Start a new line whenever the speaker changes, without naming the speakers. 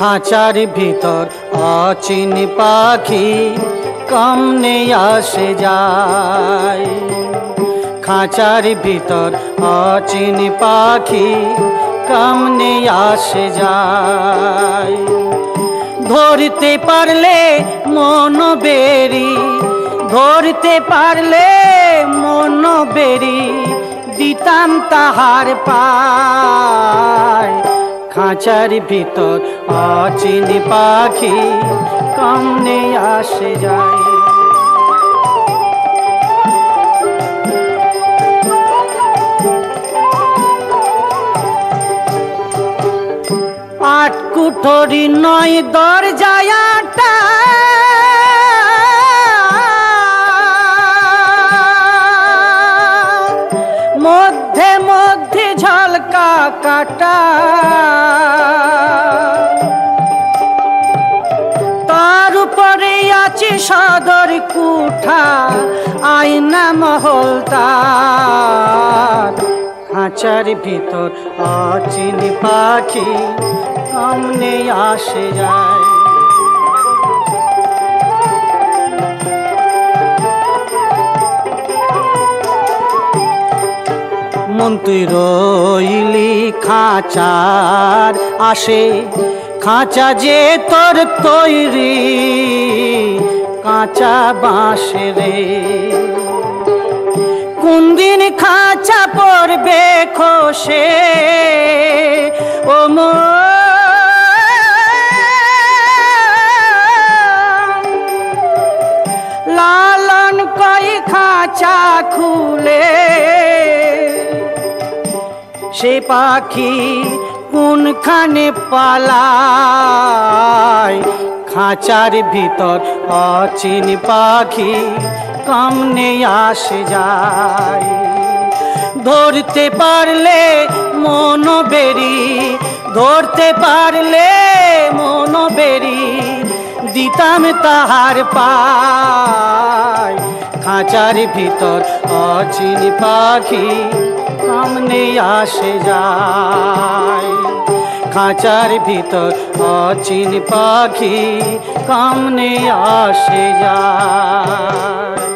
খাঁচার ভিতর অচিন পাখি কমনে আসে যায়। খাঁচার ভিতর অচিন পাখি কমনে আসে যায়। ধরতে পারলে মন বেরি, ধরতে পারলে মন বেরি, দিতাম তাহার পায়। খাঁচার ভিতর অচিন পাখি কমনে আসে যায়। আট কুঠরি নয় দরজায় আটা, মধ্যে মধ্যে ঝলকা কাটা, তার উপরে আছে সদর কুঠা, আয়না মহলদার। খাঁচার ভিতর অচিন পাখি কমনে আসে যায়। মন তুই রইলি খাঁচার আসে, খাঁচা যে তোর তৈরি কাঁচা বাঁশে রে। কোন দিন খাঁচা পড়বে খসে ও লালন কই খাঁচা খুলে, সে পাখি কোনখানে পালায়। খাঁচার ভিতর অচিন পাখি কমনে আসে যায়। ধরতে পারলে মন বেরি, ধরতে পারলে মন বেরি, দিতাম তাহার পায়। খাঁচার ভিতর অচিন পাখি কমনে আসে যায়। খাঁচার ভিতর অচিন পাখি কমনে আসে যায়।